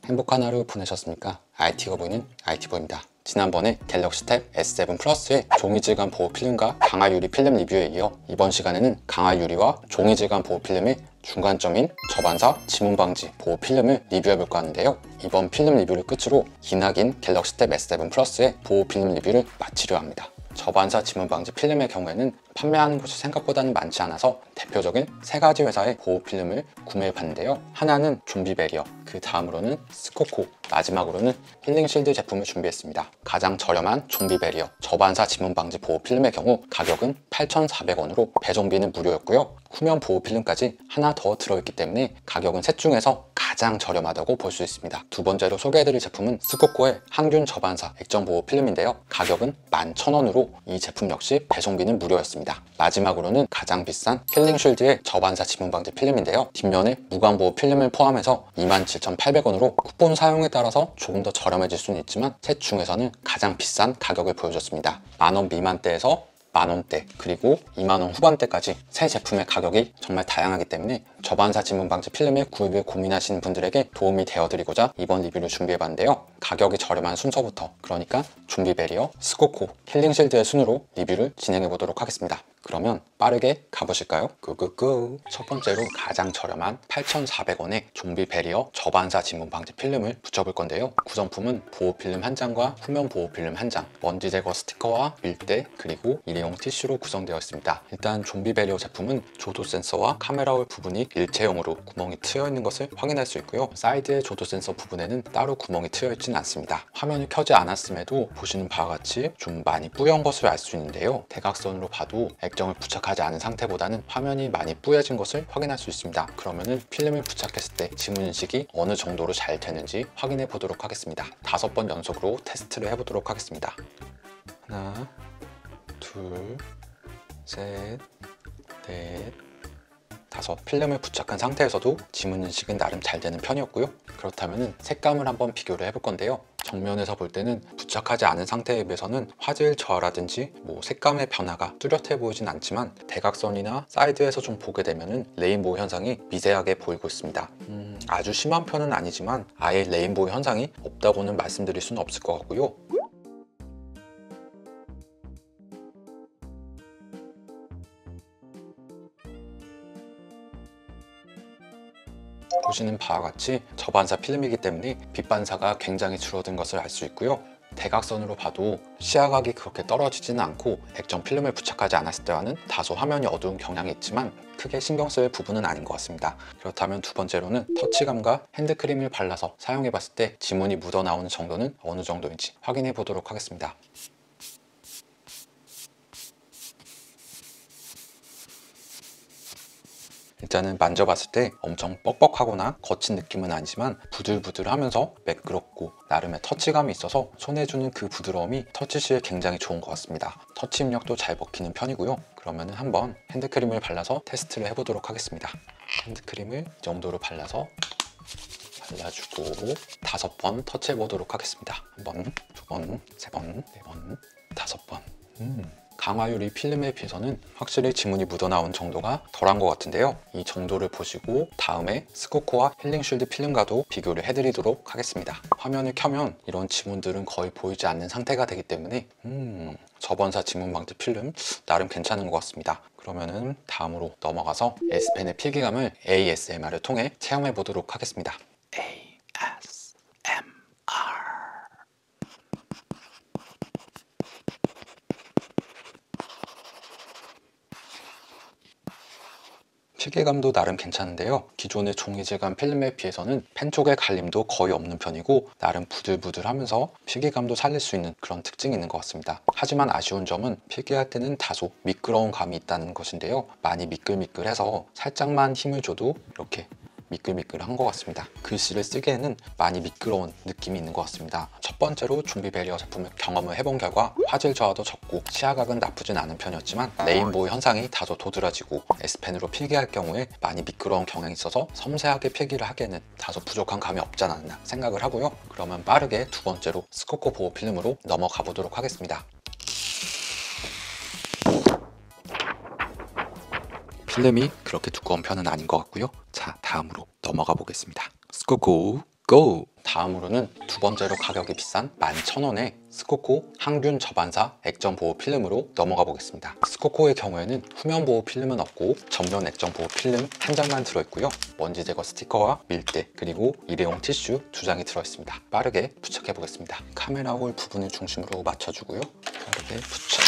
행복한 하루 보내셨습니까? IT가 보이는 IT보입니다. 지난번에 갤럭시 탭 S7 플러스의 종이 질감 보호 필름과 강화 유리 필름 리뷰에 이어 이번 시간에는 강화 유리와 종이 질감 보호 필름의 중간점인 저반사 지문 방지 보호 필름을 리뷰해볼까 하는데요. 이번 필름 리뷰를 끝으로 기나긴 갤럭시 탭 S7 플러스의 보호 필름 리뷰를 마치려 합니다. 저반사 지문 방지 필름의 경우에는 판매하는 곳이 생각보다는 많지 않아서 대표적인 세 가지 회사의 보호 필름을 구매해 봤는데요. 하나는 좀비 베리어, 그 다음으로는 스코코, 마지막으로는 힐링실드 제품을 준비했습니다. 가장 저렴한 좀비 베리어 저반사 지문 방지 보호 필름의 경우 가격은 8,400원으로 배송비는 무료였고요. 후면 보호 필름까지 하나 더 들어있기 때문에 가격은 셋 중에서 가장 저렴하다고 볼 수 있습니다. 두 번째로 소개해드릴 제품은 스코코의 항균 저반사 액정 보호 필름인데요. 가격은 11,000원으로 이 제품 역시 배송비는 무료였습니다. 마지막으로는 가장 비싼 힐링쉴드의 저반사 지문 방지 필름인데요. 뒷면에 무광 보호 필름을 포함해서 27,800원으로 쿠폰 사용에 따라서 조금 더 저렴해질 수는 있지만 셋 중에서는 가장 비싼 가격을 보여줬습니다. 만원 미만대에서 만원대 그리고 2만원 후반대까지 새 제품의 가격이 정말 다양하기 때문에 저반사 지문 방지 필름의 구입을 고민하시는 분들에게 도움이 되어드리고자 이번 리뷰를 준비해봤는데요. 가격이 저렴한 순서부터, 그러니까 좀비 베리어, 스코코, 힐링실드의 순으로 리뷰를 진행해보도록 하겠습니다. 그러면 빠르게 가보실까요? 고고고! 첫 번째로 가장 저렴한 8,400원의 좀비 베리어 저반사 지문 방지 필름을 붙여볼 건데요. 구성품은 보호 필름 한 장과 후면 보호 필름 한 장, 먼지 제거 스티커와 밀대, 그리고 일회용 티슈로 구성되어 있습니다. 일단 좀비 베리어 제품은 조도 센서와 카메라 홀 부분이 일체형으로 구멍이 트여 있는 것을 확인할 수 있고요. 사이드의 조도 센서 부분에는 따로 구멍이 트여 있지는 않습니다. 화면이 켜지 않았음에도 보시는 바와 같이 좀 많이 뿌연 것을 알 수 있는데요. 대각선으로 봐도 액정을 부착하지 않은 상태보다는 화면이 많이 뿌여진 것을 확인할 수 있습니다. 그러면은 필름을 부착했을 때 지문 인식이 어느 정도로 잘 되는지 확인해 보도록 하겠습니다. 5번 연속으로 테스트를 해보도록 하겠습니다. 하나, 둘, 셋, 넷, 다섯. 필름을 부착한 상태에서도 지문 인식은 나름 잘 되는 편이었고요. 그렇다면 색감을 한번 비교를 해볼 건데요. 정면에서 볼 때는 부착하지 않은 상태에 비해서는 화질 저하라든지 색감의 변화가 뚜렷해 보이진 않지만 대각선이나 사이드에서 좀 보게 되면은 레인보우 현상이 미세하게 보이고 있습니다. 아주 심한 편은 아니지만 아예 레인보우 현상이 없다고는 말씀드릴 수는 없을 것 같고요. 보시는 바와 같이 저반사 필름이기 때문에 빛 반사가 굉장히 줄어든 것을 알 수 있고요. 대각선으로 봐도 시야각이 그렇게 떨어지지는 않고 액정 필름을 부착하지 않았을 때와는 다소 화면이 어두운 경향이 있지만 크게 신경 쓸 부분은 아닌 것 같습니다. 그렇다면 두 번째로는 터치감과 핸드크림을 발라서 사용해 봤을 때 지문이 묻어 나오는 정도는 어느 정도인지 확인해 보도록 하겠습니다. 일단은 만져봤을 때 엄청 뻑뻑하거나 거친 느낌은 아니지만 부들부들하면서 매끄럽고 나름의 터치감이 있어서 손에 주는 그 부드러움이 터치 시에 굉장히 좋은 것 같습니다. 터치 입력도 잘 먹히는 편이고요. 그러면 한번 핸드크림을 발라서 테스트를 해보도록 하겠습니다. 핸드크림을 이 정도로 발라서 발라주고 5번 터치해보도록 하겠습니다. 1번, 2번, 3번, 4번, 5번. 강화 유리 필름에 비해서는 확실히 지문이 묻어나온 정도가 덜한 것 같은데요. 이 정도를 보시고 다음에 스코코와 힐링쉴드 필름과도 비교를 해드리도록 하겠습니다. 화면을 켜면 이런 지문들은 거의 보이지 않는 상태가 되기 때문에 저번사 지문 방지 필름 나름 괜찮은 것 같습니다. 그러면은 다음으로 넘어가서 S펜의 필기감을 ASMR을 통해 체험해 보도록 하겠습니다. 필기감도 나름 괜찮은데요. 기존의 종이 질감 필름에 비해서는 펜 쪽의 갈림도 거의 없는 편이고 나름 부들부들하면서 필기감도 살릴 수 있는 그런 특징이 있는 것 같습니다. 하지만 아쉬운 점은 필기할 때는 다소 미끄러운 감이 있다는 것인데요. 많이 미끌미끌해서 살짝만 힘을 줘도 이렇게 미끌미끌한 것 같습니다. 글씨를 쓰기에는 많이 미끄러운 느낌이 있는 것 같습니다. 첫 번째로 좀비 베리어 제품을 경험을 해본 결과 화질 저하도 적고 시야각은 나쁘진 않은 편이었지만 레인보우 현상이 다소 도드라지고 S펜으로 필기할 경우에 많이 미끄러운 경향이 있어서 섬세하게 필기를 하기에는 다소 부족한 감이 없지 않았나 생각을 하고요. 그러면 빠르게 두 번째로 스코코 보호 필름으로 넘어가 보도록 하겠습니다. 필름이 그렇게 두꺼운 편은 아닌 것 같고요. 자, 다음으로 넘어가 보겠습니다. 스코코 고! 다음으로는 두 번째로 가격이 비싼 11,000원의 스코코 항균 저반사 액정 보호 필름으로 넘어가 보겠습니다. 스코코의 경우에는 후면 보호 필름은 없고 전면 액정 보호 필름 한 장만 들어있고요. 먼지 제거 스티커와 밀대 그리고 일회용 티슈 두 장이 들어있습니다. 빠르게 부착해 보겠습니다. 카메라 홀 부분을 중심으로 맞춰주고요. 빠르게 부착.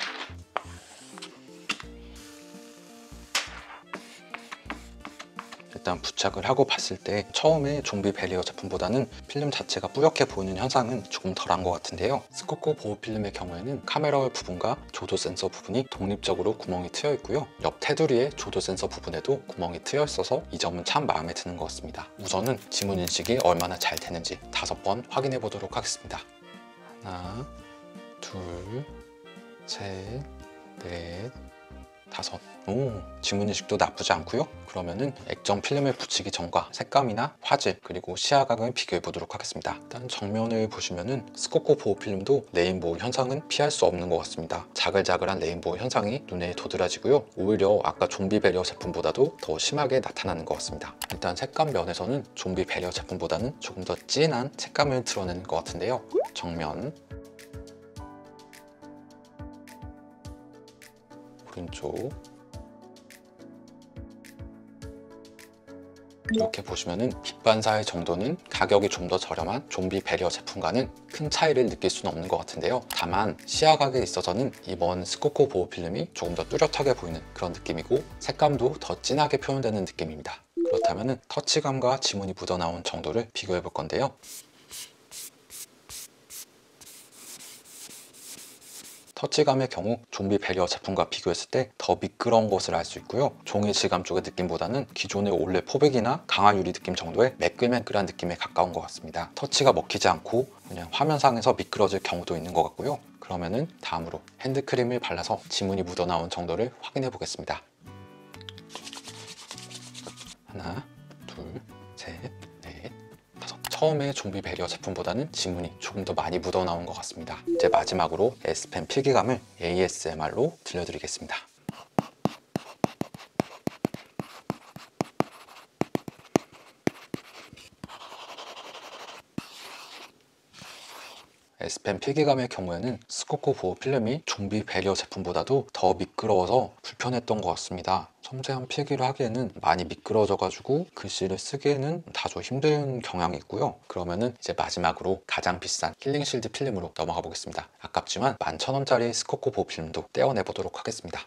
일단 부착을 하고 봤을 때 처음에 좀비 베리어 제품보다는 필름 자체가 뿌옇게 보이는 현상은 조금 덜한 것 같은데요. 스코코 보호 필름의 경우에는 카메라 부분과 조도 센서 부분이 독립적으로 구멍이 트여 있고요. 옆 테두리의 조도 센서 부분에도 구멍이 트여 있어서 이 점은 참 마음에 드는 것 같습니다. 우선은 지문 인식이 얼마나 잘 되는지 5번 확인해 보도록 하겠습니다. 하나, 둘, 셋, 넷, 5. 오, 지문 인식도 나쁘지 않고요. 그러면은 액정 필름을 붙이기 전과 색감이나 화질 그리고 시야각을 비교해 보도록 하겠습니다. 일단 정면을 보시면은 스코코 보호 필름도 레인보우 현상은 피할 수 없는 것 같습니다. 자글자글한 레인보우 현상이 눈에 도드라지고요. 오히려 아까 좀비 베리어 제품보다도 더 심하게 나타나는 것 같습니다. 일단 색감 면에서는 좀비 베리어 제품보다는 조금 더 진한 색감을 드러내는 것 같은데요. 정면, 오른쪽, 이렇게 보시면은 빛 반사의 정도는 가격이 좀 더 저렴한 좀비 베리어 제품과는 큰 차이를 느낄 수는 없는 것 같은데요. 다만 시야각에 있어서는 이번 스코코 보호 필름이 조금 더 뚜렷하게 보이는 그런 느낌이고 색감도 더 진하게 표현되는 느낌입니다. 그렇다면 터치감과 지문이 묻어나온 정도를 비교해 볼 건데요. 터치감의 경우 좀비 베리어 제품과 비교했을 때 더 미끄러운 것을 알 수 있고요. 종이 질감 쪽의 느낌보다는 기존의 올레 포백이나 강화 유리 느낌 정도의 매끌매끌한 느낌에 가까운 것 같습니다. 터치가 먹히지 않고 그냥 화면상에서 미끄러질 경우도 있는 것 같고요. 그러면은 다음으로 핸드크림을 발라서 지문이 묻어나온 정도를 확인해 보겠습니다. 하나, 둘, 셋, 넷, 처음에 좀비 베리어 제품보다는 지문이 조금 더 많이 묻어나온 것 같습니다. 이제 마지막으로 S펜 필기감을 ASMR로 들려드리겠습니다. S펜 필기감의 경우에는 스코코 보호 필름이 좀비 베리어 제품보다도 더 미끄러워서 불편했던 것 같습니다. 섬세한 필기를 하기에는 많이 미끄러져 가지고 글씨를 쓰기에는 다소 힘든 경향이 있고요. 그러면은 이제 마지막으로 가장 비싼 힐링 실드 필름으로 넘어가 보겠습니다. 아깝지만 11,000원짜리 스코코 보호 필름도 떼어내 보도록 하겠습니다.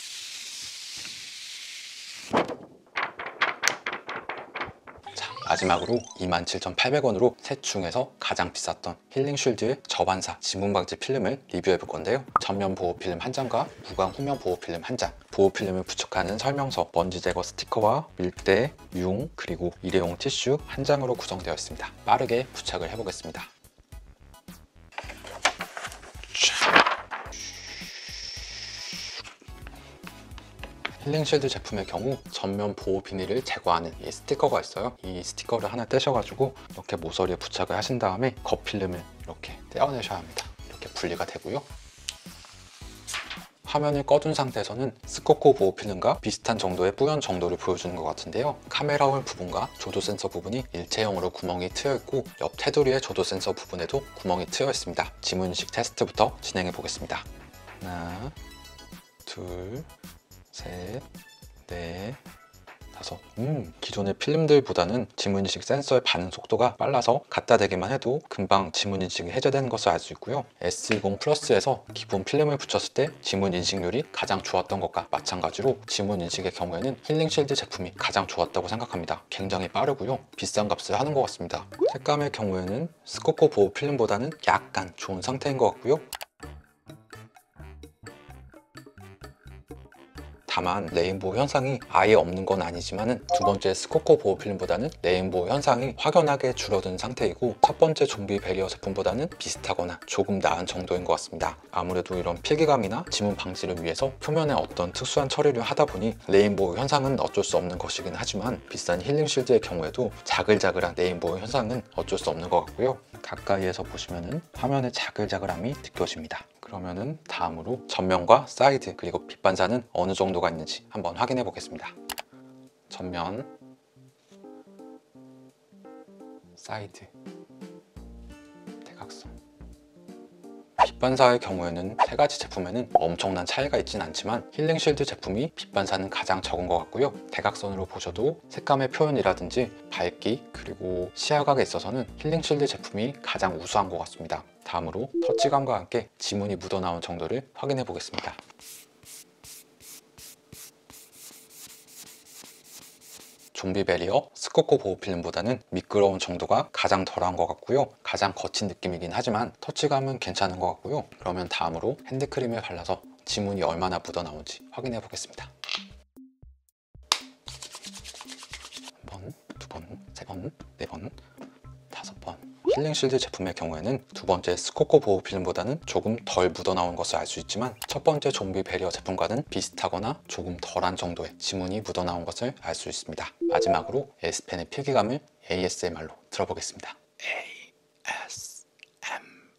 마지막으로 27,800원으로 셋 중에서 가장 비쌌던 힐링 쉴드의 저반사 지문 방지 필름을 리뷰해 볼 건데요. 전면 보호 필름 한 장과 무광 후면 보호 필름 한 장, 보호 필름을 부착하는 설명서, 먼지 제거 스티커와 밀대, 융, 그리고 일회용 티슈 한 장으로 구성되어 있습니다. 빠르게 부착을 해 보겠습니다. 힐링 실드 제품의 경우 전면 보호 비닐을 제거하는 이 스티커가 있어요. 이 스티커를 하나 떼셔가지고 이렇게 모서리에 부착을 하신 다음에 겉필름을 이렇게 떼어내셔야 합니다. 이렇게 분리가 되고요. 화면을 꺼둔 상태에서는 스코코 보호 필름과 비슷한 정도의 뿌연 정도를 보여주는 것 같은데요. 카메라 홀 부분과 조도 센서 부분이 일체형으로 구멍이 트여 있고 옆 테두리의 조도 센서 부분에도 구멍이 트여 있습니다. 지문 인식 테스트부터 진행해 보겠습니다. 하나, 둘, 셋, 넷, 5. 기존의 필름들보다는 지문인식 센서의 반응 속도가 빨라서 갖다 대기만 해도 금방 지문인식이 해제되는 것을 알 수 있고요. S20 플러스에서 기본 필름을 붙였을 때 지문인식률이 가장 좋았던 것과 마찬가지로 지문인식의 경우에는 힐링 실드 제품이 가장 좋았다고 생각합니다. 굉장히 빠르고요. 비싼 값을 하는 것 같습니다. 색감의 경우에는 스코코 보호 필름보다는 약간 좋은 상태인 것 같고요. 다만 레인보우 현상이 아예 없는 건 아니지만 두 번째 스코코 보호 필름보다는 레인보우 현상이 확연하게 줄어든 상태이고 첫 번째 좀비 베리어 제품보다는 비슷하거나 조금 나은 정도인 것 같습니다. 아무래도 이런 필기감이나 지문 방지를 위해서 표면에 어떤 특수한 처리를 하다 보니 레인보우 현상은 어쩔 수 없는 것이긴 하지만 비싼 힐링 실드의 경우에도 자글자글한 레인보우 현상은 어쩔 수 없는 것 같고요. 가까이에서 보시면은 화면의 자글자글함이 느껴집니다. 그러면은 다음으로 전면과 사이드 그리고 빛 반사는 어느 정도가 있는지 한번 확인해 보겠습니다. 전면, 사이드, 대각선. 빛 반사의 경우에는 세 가지 제품에는 엄청난 차이가 있진 않지만 힐링 실드 제품이 빛 반사는 가장 적은 것 같고요. 대각선으로 보셔도 색감의 표현이라든지 밝기 그리고 시야각에 있어서는 힐링 실드 제품이 가장 우수한 것 같습니다. 다음으로 터치감과 함께 지문이 묻어나온 정도를 확인해 보겠습니다. 좀비 베리어 스코코 보호 필름보다는 미끄러운 정도가 가장 덜한 것 같고요. 가장 거친 느낌이긴 하지만 터치감은 괜찮은 것 같고요. 그러면 다음으로 핸드크림을 발라서 지문이 얼마나 묻어나온지 확인해 보겠습니다. 한 번, 두 번, 세 번, 네 번, 다섯 번. 힐링 실드 제품의 경우에는 두 번째 스코코 보호 필름보다는 조금 덜 묻어나온 것을 알 수 있지만 첫 번째 좀비 베리어 제품과는 비슷하거나 조금 덜한 정도의 지문이 묻어나온 것을 알 수 있습니다. 마지막으로 S펜의 필기감을 ASMR로 들어보겠습니다. ASMR.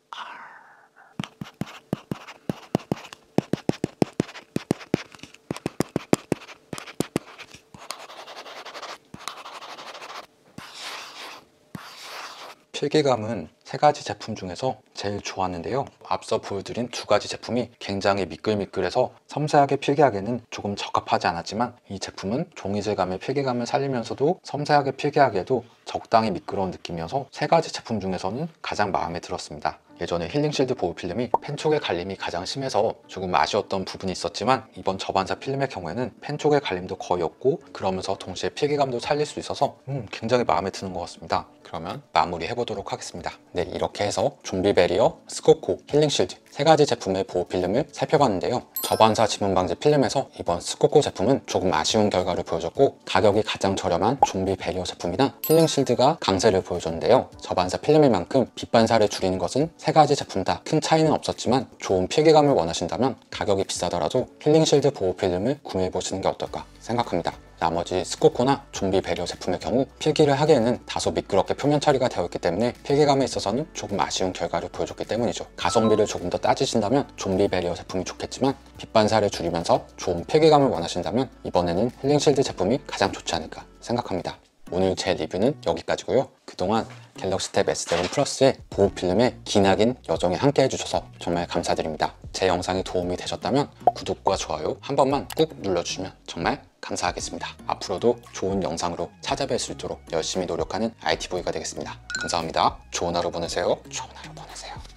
필기감은 세 가지 제품 중에서 제일 좋았는데요. 앞서 보여드린 두 가지 제품이 굉장히 미끌미끌해서 섬세하게 필기하기에는 조금 적합하지 않았지만 이 제품은 종이질감의 필기감을 살리면서도 섬세하게 필기하기에도 적당히 미끄러운 느낌이어서 세 가지 제품 중에서는 가장 마음에 들었습니다. 예전에 힐링 실드 보호 필름이 펜 쪽의 갈림이 가장 심해서 조금 아쉬웠던 부분이 있었지만 이번 저반사 필름의 경우에는 펜 쪽의 갈림도 거의 없고 그러면서 동시에 필기감도 살릴 수 있어서 굉장히 마음에 드는 것 같습니다. 그러면 마무리 해보도록 하겠습니다. 네, 이렇게 해서 좀비 베리어, 스코코, 힐링 실드 세 가지 제품의 보호 필름을 살펴봤는데요. 저반사 지문 방지 필름에서 이번 스코코 제품은 조금 아쉬운 결과를 보여줬고 가격이 가장 저렴한 좀비 베리어 제품이나 힐링 실드가 강세를 보여줬는데요. 저반사 필름인 만큼 빛 반사를 줄이는 것은 세 가지 제품 다 큰 차이는 없었지만 좋은 필기감을 원하신다면 가격이 비싸더라도 힐링 실드 보호 필름을 구매해 보시는 게 어떨까 생각합니다. 나머지 스코코나 좀비 베리어 제품의 경우 필기를 하기에는 다소 미끄럽게 표면 처리가 되어 있기 때문에 필기감에 있어서는 조금 아쉬운 결과를 보여줬기 때문이죠. 가성비를 조금 더 따지신다면 좀비 베리어 제품이 좋겠지만 빛 반사를 줄이면서 좋은 필기감을 원하신다면 이번에는 힐링 실드 제품이 가장 좋지 않을까 생각합니다. 오늘 제 리뷰는 여기까지고요. 그동안 갤럭시 탭 S7 플러스의 보호 필름에 기나긴 여정에 함께 해주셔서 정말 감사드립니다. 제 영상이 도움이 되셨다면 구독과 좋아요 한 번만 꾹 눌러주시면 정말 감사하겠습니다. 앞으로도 좋은 영상으로 찾아뵐 수 있도록 열심히 노력하는 IT보이가 되겠습니다. 감사합니다. 좋은 하루 보내세요. 좋은 하루 보내세요.